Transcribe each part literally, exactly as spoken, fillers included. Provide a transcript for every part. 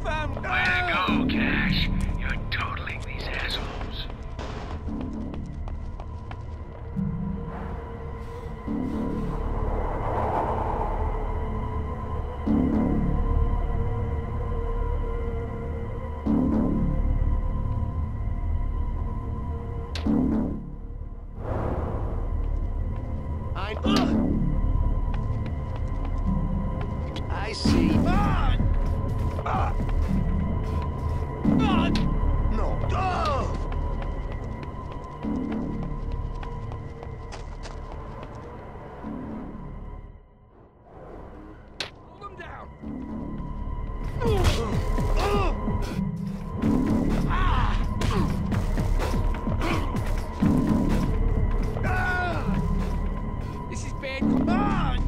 fam! Way to go, Cash. You're totaling these assholes. I... I see. Ah! Ah! Ah! No. Ah! Hold him down. Ah! Ah! This is bad. Come on!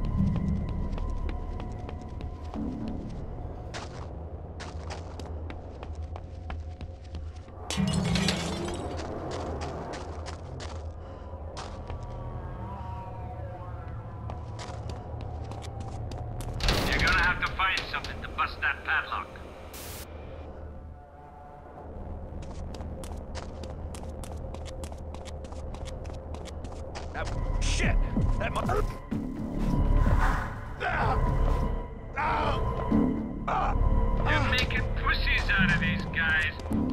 You're gonna have to find something to bust that padlock. That shit! That mu- ah! Ah! Ah! You're making pussies out of these guys.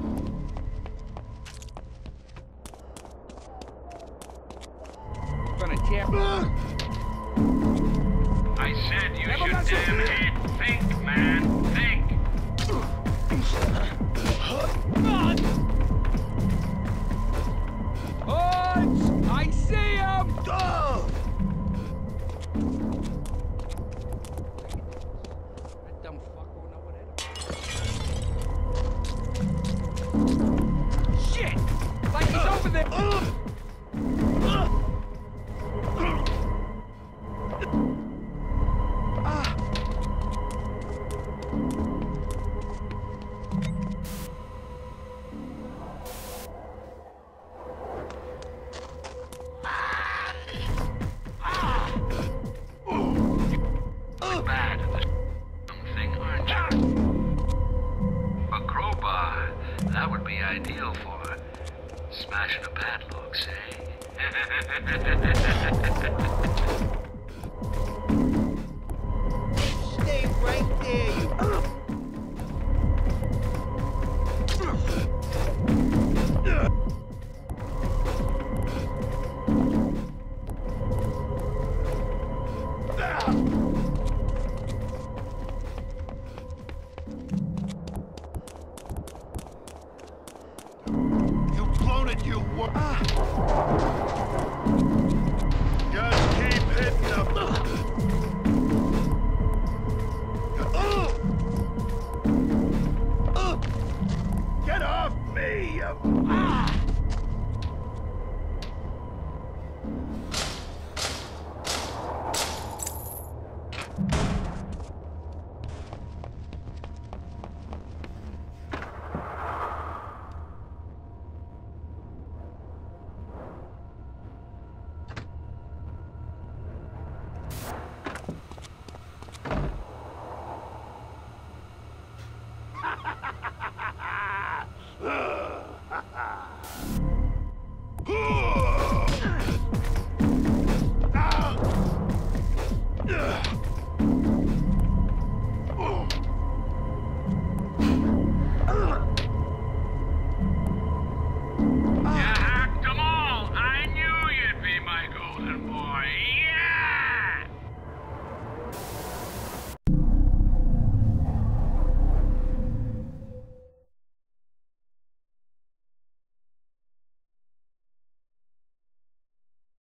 Gonna tap. I said use Never your got damn something. head. Think, man. Think. Odds! I see him! Oh! That dumb fuck won't know what hit him. Shit! Like he's over there! Ah! Bad at this thing, aren't you? A crowbar. That would be ideal for smashing a padlock, say.